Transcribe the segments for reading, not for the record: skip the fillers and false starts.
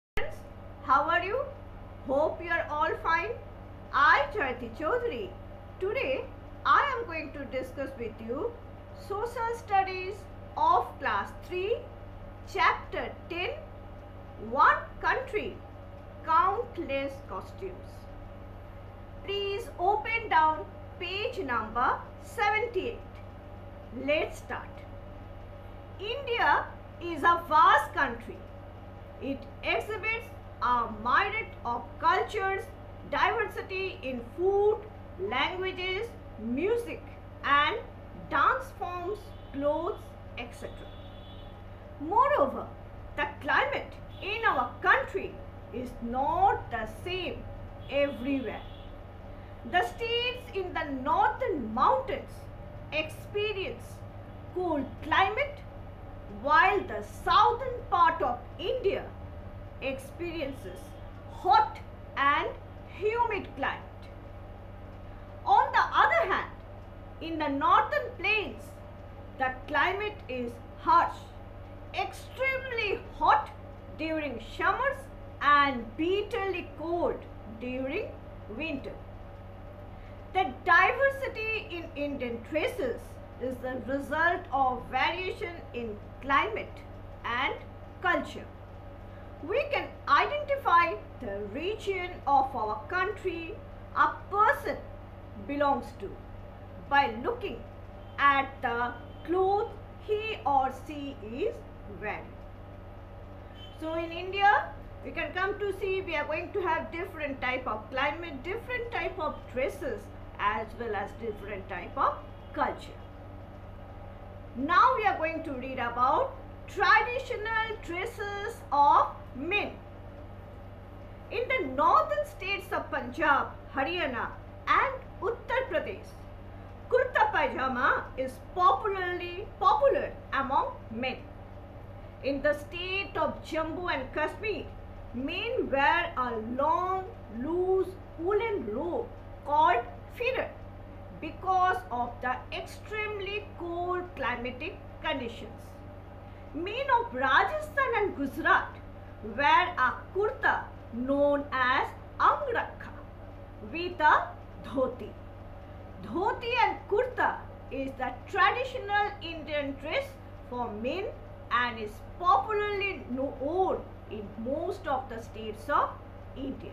Friends, how are you? Hope you are all fine. I, Jayati Chaudhary. Today, I am going to discuss with you Social Studies of Class 3, Chapter 10, One Country, Countless Costumes. Please open down page number 78. Let's start. India is a vast country. It exhibits a myriad of cultures, diversity in food, languages, music and dance forms, clothes, etc. Moreover, the climate in our country is not the same everywhere. The states in the northern mountains experience cool climate, while the southern part of India experiences hot and humid climate. On the other hand, in the northern plains, the climate is harsh, extremely hot during summers and bitterly cold during winter. The diversity in Indian traces is the result of variation in climate and culture. We can identify the region of our country a person belongs to by looking at the clothes he or she is wearing. So in India, we can come to see we are going to have different type of climate, different type of dresses as well as different type of culture. Now we are going to read about traditional dresses of men. In the northern states of Punjab, Haryana and Uttar Pradesh, kurta pajama is popular among men. In the state of Jammu and Kashmir, men wear a long, loose woolen robe called feeder because of the extremely cold climatic conditions. Men of Rajasthan and Gujarat wear a kurta known as angrakha with a dhoti. Dhoti and kurta is the traditional Indian dress for men and is popularly worn in most of the states of India.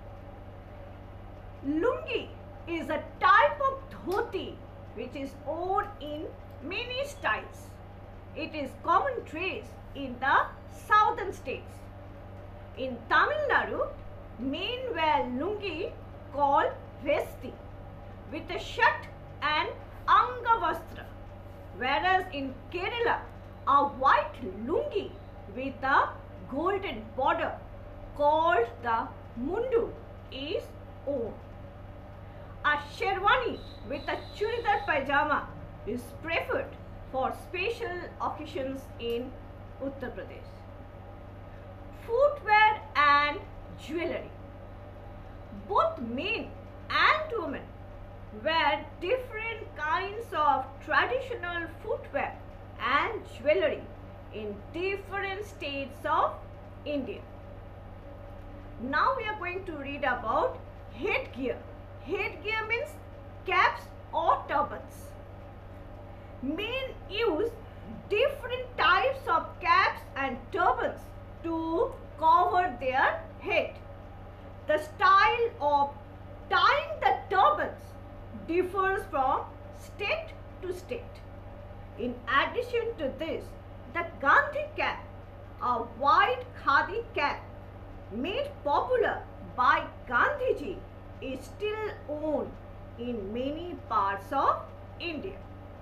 Lungi is a type of dhoti which is worn in many styles. It is common dress in the southern states. In Tamil Nadu, men wear lungi called vesti with a shirt and angavastra, whereas in Kerala, a white lungi with a golden border called the mundu is worn. A sherwani with a churidar pajama is preferred for special occasions in Uttar Pradesh. Footwear and jewelry. Both men and women wear different kinds of traditional footwear and jewelry in different states of India. Now we are going to read about headgear. Headgear means caps or turbans. Men use different types of caps and turbans to cover their head. The style of tying the turbans differs from state to state. In addition to this, the Gandhi cap, a white khadi cap made popular by Gandhiji, is still worn in many parts of India.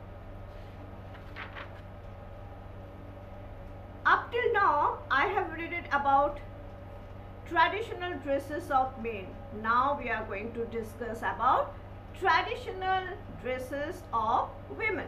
Up till now, I have read about traditional dresses of men. Now we are going to discuss about traditional dresses of women.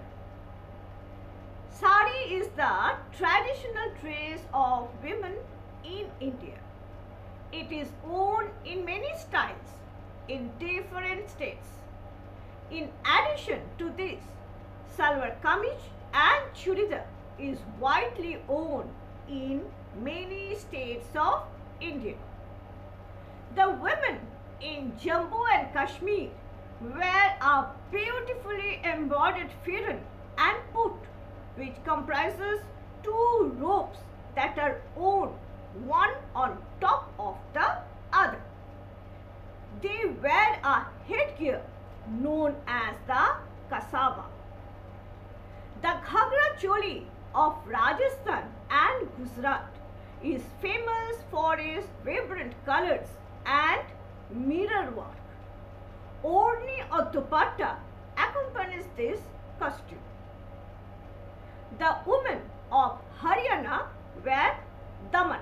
Sari is the traditional dress of women in India. It is worn in many styles in different states. In addition to this, salwar kameez and churidar is widely worn in many states of India. The women in Jammu and Kashmir wear a beautifully embroidered firan and put, which comprises two ropes that are worn one on top of the other. They wear a headgear known as the kasava. The Ghagra Choli of Rajasthan and Gujarat is famous for its vibrant colors and mirror work. Orni or dupatta accompanies this costume. The women of Haryana wear daman,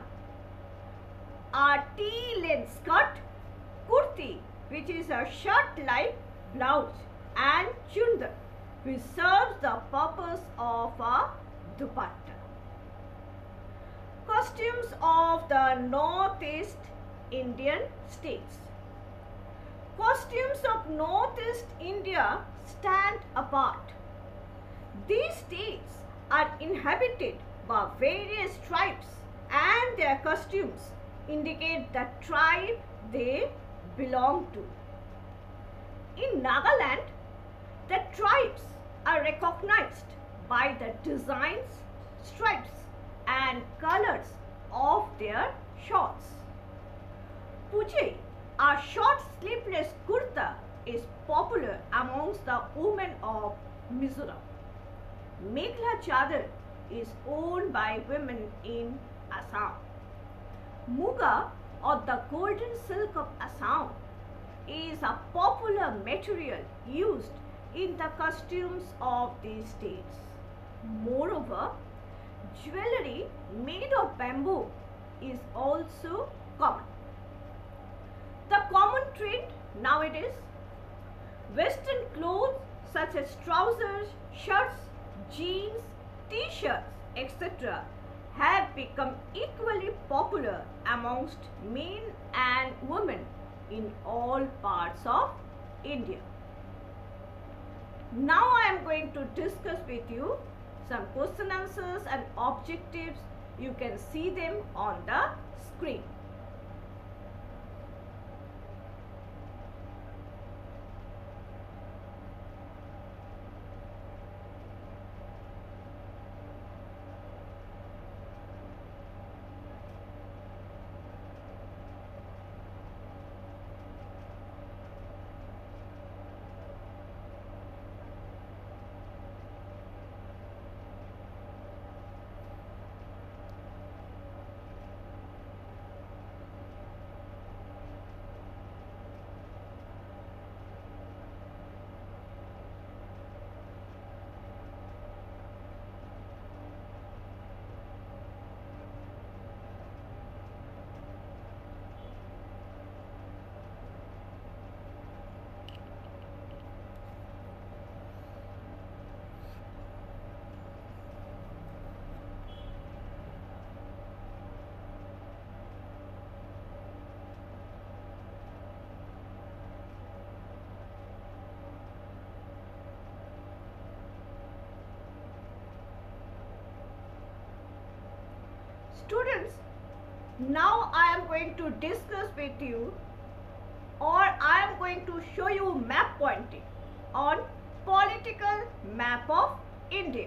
a tea-length skirt, kurti, which is a shirt-like blouse, and chundar, which serves the purpose of a dupatta. Costumes of the Northeast Indian states. Costumes of Northeast India stand apart. These states are inhabited by various tribes and their costumes indicate the tribe they belong to. In Nagaland, the tribes are recognized by the designs, stripes and colors of their shawls. Pujai, a short sleeveless kurta, is popular amongst the women of Mizoram. Mekhla chadar is worn by women in Assam. Muga, or the golden silk of Assam, is a popular material used in the costumes of these states. Moreover, jewelry made of bamboo is also common. The common trend nowadays, Western clothes such as trousers, shirts, jeans, t-shirts, etc. have become equally popular amongst men and women in all parts of India. Now I am going to discuss with you some question answers and objectives. You can see them on the screen. Students, now I am going to discuss with you, or I am going to show you map pointing on political map of India.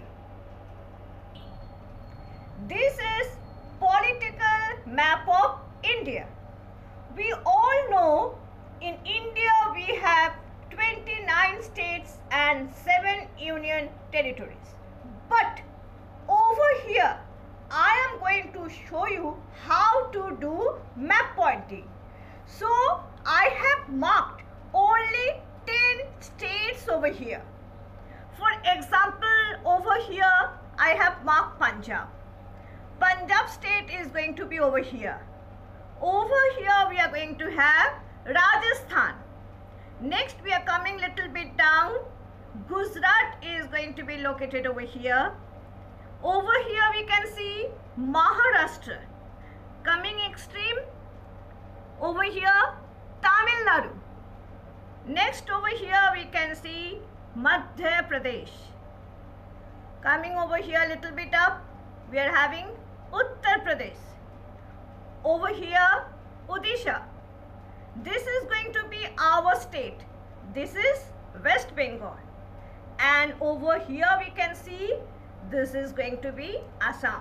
This is political map of India. We all know in India we have 29 states and 7 union territories. But over here I am going to show you how to do map pointing. So I have marked only 10 states over here. For example, over here I have marked Punjab. Punjab state is going to be over here. Over here we are going to have Rajasthan. Next we are coming little bit down. Gujarat is going to be located over here. Over here we can see Maharashtra. Coming extreme, over here Tamil Nadu. Next over here we can see Madhya Pradesh. Coming over here a little bit up, we are having Uttar Pradesh. over here Odisha. This is going to be our state. This is West Bengal. And over here we can see this is going to be Assam.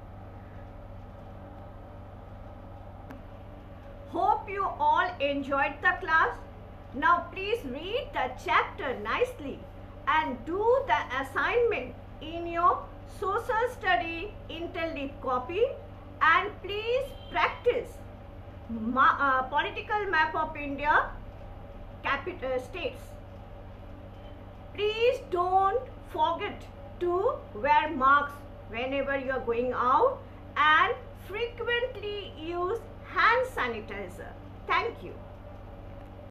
Hope you all enjoyed the class. Now please read the chapter nicely and do the assignment in your social study interleaf copy, and please practice political map of India capital states. Please don't forget to wear masks whenever you are going out and frequently use hand sanitizer. Thank you.